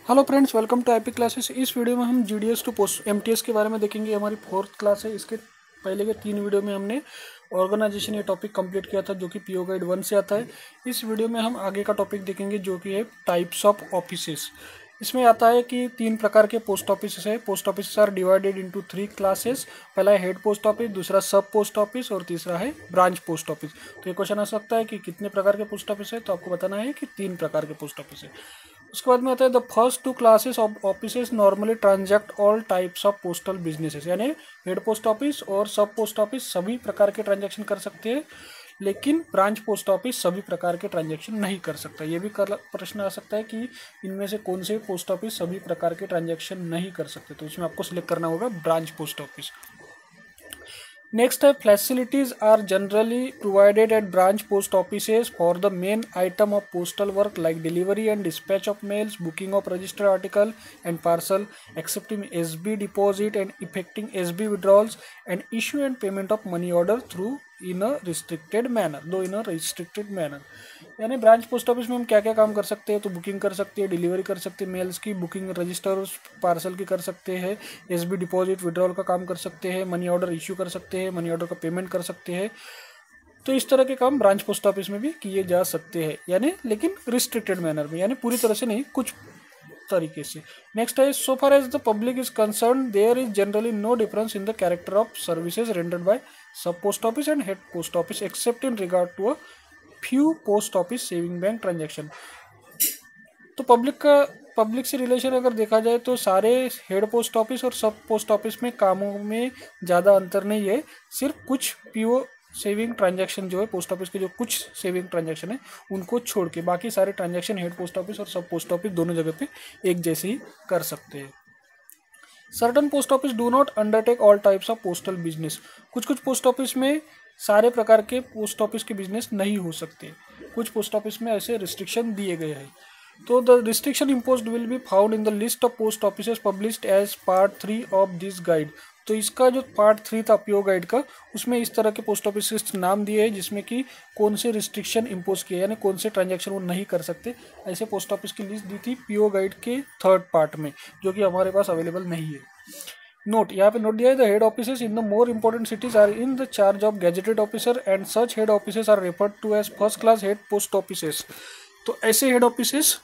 Hello friends, welcome to IP classes. इस video में हम जीडीएस टू पोस्ट एमटीएस के बारे में देखेंगे। हमारी 4th क्लास है। इसके पहले के 3 वीडियो में हमने ऑर्गेनाइजेशन ये टॉपिक कंप्लीट किया था, जो कि पीओ गाइड 1 से आता है। इस वीडियो में हम आगे का टॉपिक देखेंगे, जो कि है टाइप्स ऑफ ऑफिसेस। इसमें आता है कि 3 प्रकार के पोस्ट ऑफिस है। Post office are divided into 3 classes. पहला है हेड पोस्ट ऑफिस, दूसरा सब पोस्ट ऑफिस और तीसरा है ब्रांच पोस्ट ऑफिस। तो ये क्वेश्चन आ सकता है कि कितने प्रकार के पोस्ट ऑफिस है, तो आपको बताना है कि 3 प्रकार के पोस्ट ऑफिस है। उसके बाद में आता है the first 2 classes of offices normally transact all types of postal businesses, यानी हेड पोस्ट ऑफिस और सब पोस्ट ऑफिस सभी प्रकार के ट्रांजैक्शन कर सकते हैं, लेकिन ब्रांच पोस्ट ऑफिस सभी प्रकार के ट्रांजैक्शन नहीं कर सकता। ये भी प्रश्न आ सकता है कि इनमें से कौन से पोस्ट ऑफिस सभी प्रकार के ट्रांजैक्शन नहीं कर सकते, तो इसमें आपको सिलेक्ट करना होगा ब्रांच पोस्ट ऑफिस। Next है facilities are generally provided at branch post offices for the main item of postal work like delivery and dispatch of mails, booking of registered article and parcel, accepting SB deposit and effecting SB withdrawals, and issue and payment of money order through in a restricted manner। यानी branch post office में हम क्या क्या काम कर सकते हैं, तो बुकिंग कर सकते हैं, डिलीवरी कर सकते हैं, मेल्स की बुकिंग, रजिस्टर पार्सल की कर सकते हैं, एसबी डिपॉजिट विड्रॉल का काम कर सकते हैं, मनी ऑर्डर इश्यू कर सकते हैं, मनी ऑर्डर का पेमेंट कर सकते हैं। तो इस तरह के काम ब्रांच पोस्ट ऑफिस में भी किए जा सकते हैं, यानी लेकिन रिस्ट्रिक्टेड मैनर में, यानी पूरी तरह से नहीं, कुछ तरीके से। नेक्स्ट है so far as the public is concern there is generally no difference in the character of services rendered by sub post office and head post office except in regard to a few post office saving bank transaction. तो public से relation अगर देखा जाए तो सारे head post office और sub post office में कामों में ज़्यादा अंतर नहीं है। सिर्फ कुछ पीओ सेविंग ट्रांजैक्शन जो है पोस्ट ऑफिस के, जो कुछ सेविंग ट्रांजैक्शन है उनको छोड़ के बाकी सारे ट्रांजैक्शन हेड पोस्ट ऑफिस और सब पोस्ट ऑफिस दोनों जगह पे एक जैसे ही कर सकते हैं। Certain post office do not undertake all types of postal business. कुछ कुछ पोस्ट ऑफिस में सारे प्रकार के पोस्ट ऑफिस के बिजनेस नहीं हो सकते। कुछ पोस्ट ऑफिस में ऐसे रिस्ट्रिक्शन दिए गए हैं। तो the restriction imposed will be found in the list of post offices published as part 3 of this guide. तो इसका जो पार्ट 3 था पीओ गाइड का, उसमें इस तरह के पोस्ट ऑफिस नाम दिए हैं जिसमें कि कौन से रिस्ट्रिक्शन इम्पोज किए, यानी कौन से ट्रांजैक्शन वो नहीं कर सकते। ऐसे पोस्ट ऑफिस की लिस्ट दी थी पीओ गाइड के 3rd पार्ट में, जो कि हमारे पास अवेलेबल नहीं है। नोट, यहाँ पे नोट दिया है the head offices in the more important cities are in the charge of gazetted officer and such head offices are referred to as first class head post offices. तो ऐसे head offices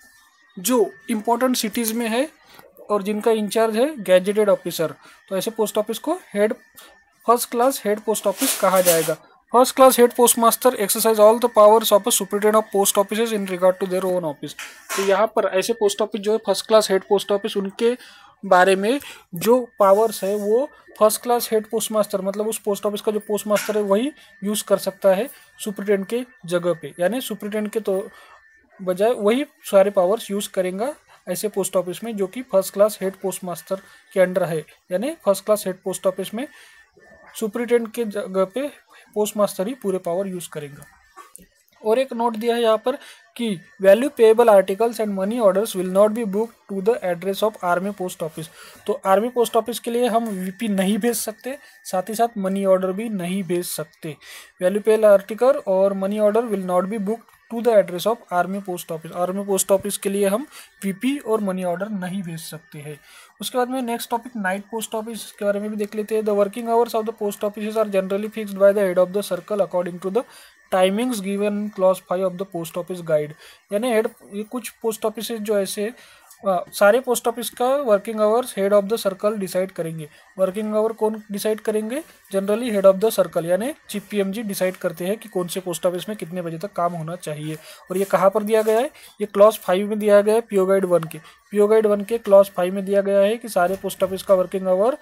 जो important cities में है और जिनका in charge है gazetted officer, तो ऐसे पोस्ट ऑफिस को first class head post office कहा जाएगा। First class head post master exercise all the powers of a superintendent of post offices in regard to their own office. तो यहाँ पर ऐसे पोस्ट ऑफिस जो है first class head post office, उनके बारे में जो पावर्स है वो first class head post master, मतलब उस पोस्ट ऑफिस का जो पोस्ट मास्टर है वही यूज कर सकता है सुपरिटेंडेंट के जगह पे, यानी सुपरिटेंडेंट के तो बजाय वही सारे पावर्स यूज करेगा ऐसे पोस्ट ऑफिस में जो कि first class head post master के अंडर है। यानी first class head post office में सुपरिटेंडेंट के जगह पे पोस्ट मास्टर ही पूरे पावर यूज करेगा। और एक नोट दिया है यहाँ पर कि value payable articles and money orders will not be book to the address of army post office. तो आर्मी पोस्ट ऑफिस के लिए हम वीपी नहीं भेज सकते, साथ ही साथ मनी ऑर्डर भी नहीं भेज सकते। वैल्यू पेएबल आर्टिकल और money order will not be book to the address of army post office. Army post office के लिए हम वीपी और मनी ऑर्डर नहीं भेज सकते हैं। उसके बाद में next topic night post office के बारे में भी देख लेते हैं। The working hours of the post office are generally fixed by the head of the circle according to the timings given clause 5 of the post office guide. यानी ये कुछ पोस्ट ऑफिस जो ऐसे सारे पोस्ट ऑफिस का working hours head of the circle decide करेंगे। Working hour कौन decide करेंगे? Generally head of the circle, यानी चीफ पीएमजी डिसाइड करते हैं कि कौन से पोस्ट ऑफिस में कितने बजे तक काम होना चाहिए। और ये कहाँ पर दिया गया है? ये क्लॉज 5 में दिया गया है पीओ गाइड 1 के। पीओ गाइड 1 के क्लॉज 5 में दिया गया है कि सारे पोस्ट ऑफिस का working hour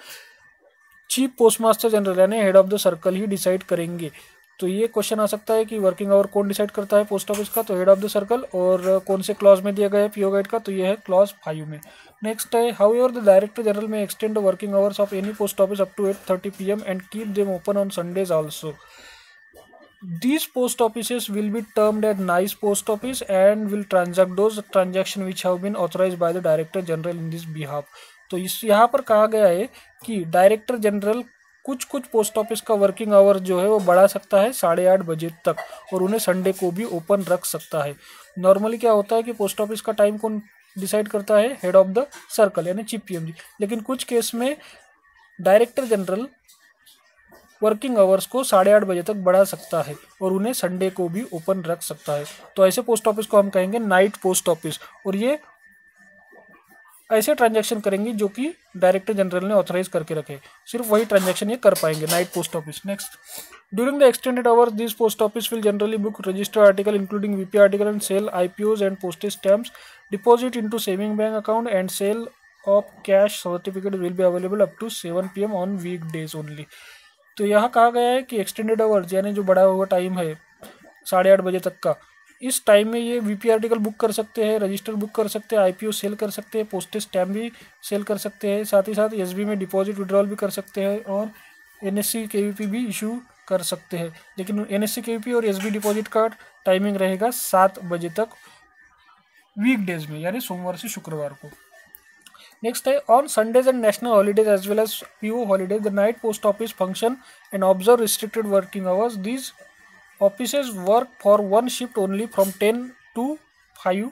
chief post master general यानी हेड ऑफ द सर्कल ही डिसाइड करेंगे। तो ये क्वेश्चन आ सकता है कि वर्किंग आवर कौन डिसाइड करता है पोस्ट ऑफिस का, तो हेड ऑफ द सर्कल। और कौन से क्लॉज में दिया गया है पीओ गाइड का, तो ये है क्लॉज 5 में। नेक्स्ट है however the director general may extend the working hours of any post office up to 8:30 PM and keep them open on Sundays also. These post offices will be termed as nice post office and will transact those transactions which have been authorized by the director general in this behalf। तो इस यहाँ पर कहा गया है कि director general कुछ कुछ पोस्ट ऑफिस का वर्किंग आवर जो है वो बढ़ा सकता है 8:30 बजे तक, और उन्हें संडे को भी ओपन रख सकता है। नॉर्मली क्या होता है कि पोस्ट ऑफिस का टाइम कौन डिसाइड करता है हेड ऑफ द सर्कल यानी चीफ पीएमजी। लेकिन कुछ केस में डायरेक्टर जनरल वर्किंग आवर्स को 8:30 बजे तक बढ़ा सकता है और उन्हें संडे को भी ओपन रख सकता है। तो ऐसे पोस्ट ऑफिस को हम कहेंगे नाइट पोस्ट ऑफिस, और ये ऐसे ट्रांजैक्शन करेंगे जो कि डायरेक्टर जनरल ने ऑथराइज करके रखे, सिर्फ वही ट्रांजैक्शन ये कर पाएंगे night post office. Next, during the extended hours this post office will generally book registered article including VP article and sale IPOs and postage stamps, deposit into saving bank account and sale of cash certificate will be available up to 7 PM on week days only. तो यहाँ कहा गया है कि extended hours यानी जो बढ़ा हुआ टाइम है 8:30 बजे तक का, इस टाइम में ये वीपी आर्टिकल बुक कर सकते हैं, रजिस्टर बुक कर सकते हैं, आईपीओ सेल कर सकते हैं, पोस्टेज स्टैम्प भी सेल कर सकते हैं, साथ ही साथ एसबी में डिपॉजिट विड्रॉल भी कर सकते हैं और एनएससी केवीपी भी इशू कर सकते हैं। लेकिन एनएससी केवीपी और एसबी डिपॉजिट का टाइमिंग रहेगा 7 बजे तक वीकडेज में, यानी सोमवार से शुक्रवार को। नेक्स्ट है, on Sundays and national holidays as well as PO holidays the night post office function and observe restricted working hours. These offices work for 1 shift only from 10 to 5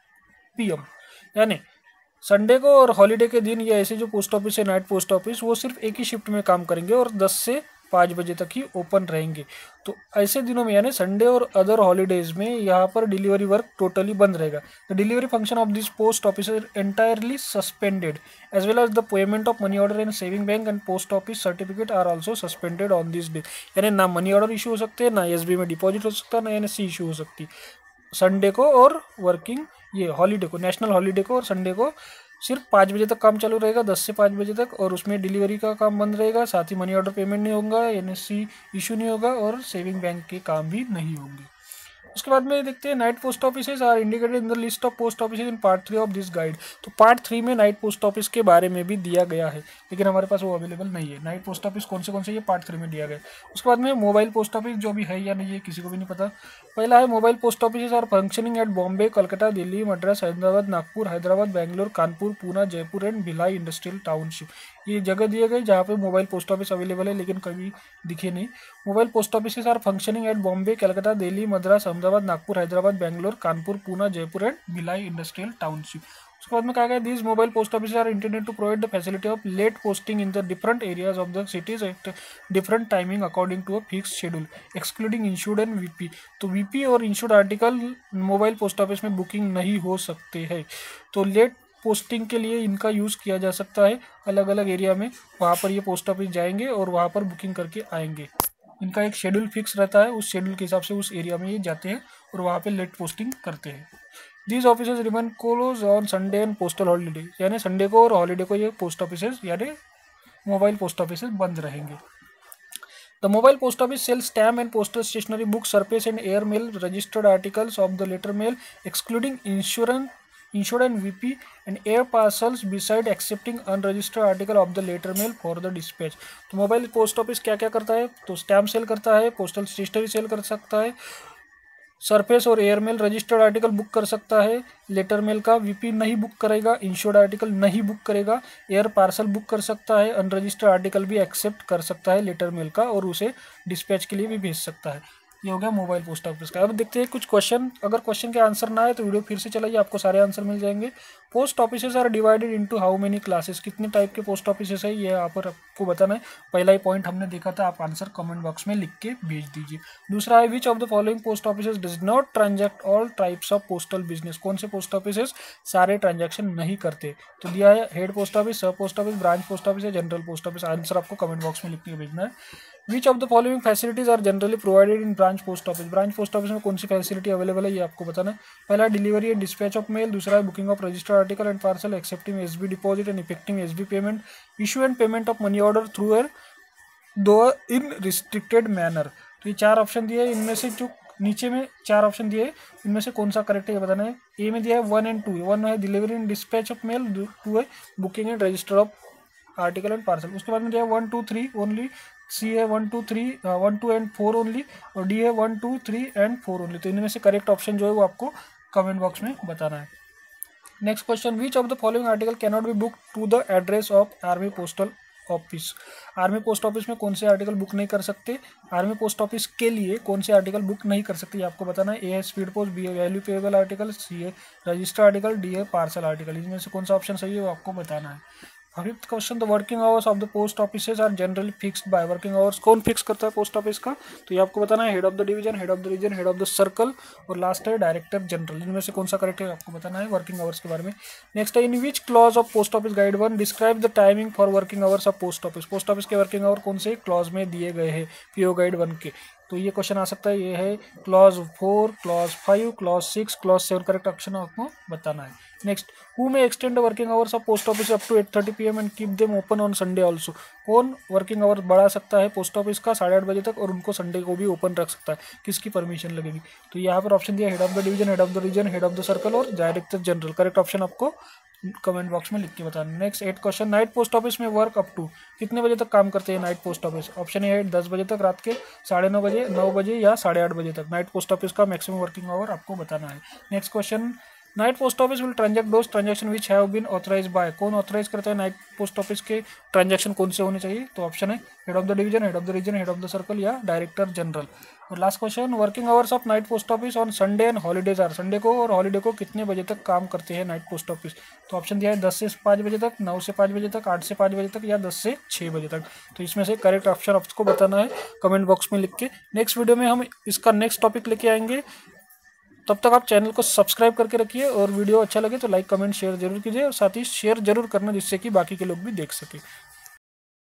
PM। यानी Sunday को और holiday के दिन ये ऐसे जो post office है night post office, वो सिर्फ एक ही शिफ्ट में काम करेंगे और 10 से 5 बजे तक ही ओपन रहेंगे। तो ऐसे दिनों में यानी संडे और अदर हॉलीडेज में यहाँ पर डिलीवरी वर्क टोटली बंद रहेगा। The delivery function of this post office is entirely suspended as well as the payment of money order and saving bank and post office certificate are also suspended on this day. यानी ना money order issue हो सकते हैं, ना SB में deposit हो सकता है, ना एनएससी इशू हो सकती संडे को और वर्किंग ये हॉलीडे को, नेशनल हॉलीडे को और संडे को सिर्फ 5 बजे तक काम चालू रहेगा, 10 से 5 बजे तक, और उसमें डिलीवरी का काम बंद रहेगा, साथ ही मनी ऑर्डर पेमेंट नहीं होगा, एनएससी इशू नहीं होगा और सेविंग बैंक के काम भी नहीं होंगे। उसके बाद में देखते हैं night post offices are indicated in the list of post offices in part 3 of this guide. तो पार्ट 3 में नाइट पोस्ट ऑफिस के बारे में भी दिया गया है, लेकिन हमारे पास वो अवेलेबल नहीं है। नाइट पोस्ट ऑफिस कौन से ये पार्ट 3 में दिया गया है। उसके बाद में मोबाइल पोस्ट ऑफिस जो भी है या नहीं है किसी को भी नहीं पता। पहला है, mobile post office are functioning at Bombay, Calcutta, Delhi, Madras, Ahmedabad, Nagpur, Hyderabad, Bangalore, Kanpur, Poona, Jaipur and Bhilai industrial township. ये जगह दिए गए जहाँ पे मोबाइल पोस्ट ऑफिस अवेलेबल है लेकिन कभी दिखे नहीं। Mobile post office are functioning at Bombay, Calcutta, Delhi, Madras, Ahmedabad, Nagpur, Hyderabad, Bangalore, Kanpur, Poona, Jaipur and Bhilai industrial township. उसके बाद में कहा गया, these mobile post office are intended to provide the facility of late posting in the different areas of the cities at different timing according to a fix schedule excluding insured and VP. तो VP और insured article mobile post office में booking नहीं हो सकते हैं। तो late posting के लिए इनका यूज़ किया जा सकता है अलग अलग एरिया में, वहाँ पर ये पोस्ट ऑफिस जाएंगे और वहाँ पर बुकिंग करके आएंगे। इनका एक शेड्यूल फिक्स रहता है, उस शेड्यूल के हिसाब से उस एरिया में ये जाते हैं और वहाँ पे लेट पोस्टिंग करते हैं। These offices remain close on Sunday and postal holiday, यानी संडे को और हॉलीडे को ये पोस्ट ऑफिसेज यानी मोबाइल पोस्ट ऑफिसेज बंद रहेंगे। The mobile post office sells stamp and postal stationery, books, surface and air mail, registered articles of the letter mail, excluding insured and VP and air parcels, beside accepting unregistered article of the letter mail for the dispatch। तो mobile post office क्या क्या करता है, तो stamp cell करता है, postal stationery cell कर सकता है, सरफेस और air mail registered article book कर सकता है, लेटर मेल का वीपी नहीं बुक करेगा, इंश्योर्ड आर्टिकल नहीं बुक करेगा, एयर पार्सल बुक कर सकता है, अनरजिस्टर्ड आर्टिकल भी एक्सेप्ट कर सकता है लेटर मेल का और उसे डिस्पैच के लिए भी भेज सकता है। ये हो गया मोबाइल पोस्ट ऑफिस का। अब देखते हैं कुछ क्वेश्चन, अगर क्वेश्चन के आंसर ना आए तो वीडियो फिर से चलाइए, आपको सारे आंसर मिल जाएंगे। Post offices are divided into how many classes, कितने टाइप के पोस्ट ऑफिसेस है ये यहाँ पर आपको बताना है। पहला ही पॉइंट हमने देखा था, आप आंसर कमेंट बॉक्स में लिख के भेज दीजिए। दूसरा है, which of the following post offices does not transact all types of postal business, कौन से पोस्ट ऑफिसेज सारे ट्रांजैक्शन नहीं करते। तो दिया है head post office, sub post office, branch post office या जनरल पोस्ट ऑफिस। आंसर आपको कमेंट बॉक्स में लिख के भेजना है। Which of the following facilities are generally provided in branch post office, branch post office में कौन सी फैसिलिटी अवेलेबल है ये आपको बताना है। पहला delivery and dispatch of mail, दूसरा है booking of registered article and parcel, accepting SB deposit and effecting SB payment, issue and payment of money order through air दो इन रिस्ट्रिक्टेड मैनर। तो ये 4 ऑप्शन दिए, इनमें से जो नीचे में 4 ऑप्शन दिए इनमें से कौन सा करेक्ट है ये बताना है। ए में दिया है 1 and 2, 1 है delivery and dispatch of mail, 2 है booking and register of article and parcel. उसके बाद में दिया है 1 2 3 ओनली, सी है 1 2 3 1 2 and 4 ओनली, और डी है 1 2 3 and 4 ओनली। तो इनमें से करेक्ट ऑप्शन जो है वो आपको कमेंट बॉक्स में बताना है। Next question, which of the following article cannot be book to the address of army postal office. Army post office में कौन से आर्टिकल बुक नहीं कर सकते, आर्मी पोस्ट ऑफिस के लिए कौन से आर्टिकल बुक नहीं कर सकते, ये आपको बताना है। ए है स्पीड पोस्ट, बी है वैल्यू पेएबल आर्टिकल, सी है रजिस्टर आर्टिकल, डी है पार्सल आर्टिकल। इनमें से कौन सा ऑप्शन सही है वो आपको बताना है। Fifth question, the working hours of the post offices are generally fixed by. Working hours कौन फिक्स करता है पोस्ट ऑफिस का, तो ये आपको बताना है। Head of the division, head of the region, head of the circle और लास्ट है डायरेक्टर जनरल। इनमें से कौन सा करेक्ट है आपको बताना है वर्किंग आवर्स के बारे में। नेक्स्ट है, in which clause of post office guide 1 describe the timing for working hours of post office. Post office के वर्किंग आवर कौन से क्लॉज में दिए गए हैं पीओ गाइड 1 के, तो ये क्वेश्चन आ सकता है। ये है clause 4, clause 5, clause 6, clause 7। Correct option आपको बताना है। Next, who may extend the working hours of post office up to 8:30 PM and keep them open on Sunday also. कौन वर्किंग आवर्स बढ़ा सकता है पोस्ट ऑफिस का 8:30 बजे तक और उनको संडे को भी ओपन रख सकता है, किसकी परमिशन लगेगी, तो यहाँ पर ऑप्शन दिया head of the division, head of the region, head of the circle और डायरेक्टर जनरल। करेक्ट ऑप्शन आपको कमेंट बॉक्स में लिख के बताना। Next 8 question, night post office में वर्क अप टू कितने बजे तक काम करते हैं night post office. Option A है 10 बजे तक, रात के 9:30 बजे, 9 बजे या 8:30 बजे तक। नाइट पोस्ट ऑफिस का मैक्सिमम वर्किंग आवर आपको बताना है। Next question, night post office will transact those transaction which have been authorized by. कौन ऑथराइज करता है नाइट पोस्ट ऑफिस के ट्रांजैक्शन कौन से होने चाहिए, तो ऑप्शन है head of the division, head of the region, head of the circle या डायरेक्टर जनरल। और last question, working hours of night post office on Sunday and holidays are. Sunday को और हॉलीडे को कितने बजे तक काम करते हैं नाइट पोस्ट ऑफिस, तो ऑप्शन दिया है 10 से 5 बजे तक, 9 से 5 बजे तक, 8 से 5 बजे तक या 10 से 6 बजे तक। तो इसमें से करेक्ट ऑप्शन आपको बताना है कमेंट बॉक्स में लिख के। नेक्स्ट वीडियो में हम इसका नेक्स्ट टॉपिक लेके आएंगे। तब तक आप चैनल को सब्सक्राइब करके रखिए और वीडियो अच्छा लगे तो लाइक कमेंट शेयर जरूर कीजिए और साथ ही शेयर जरूर करना जिससे कि बाकी के लोग भी देख सके।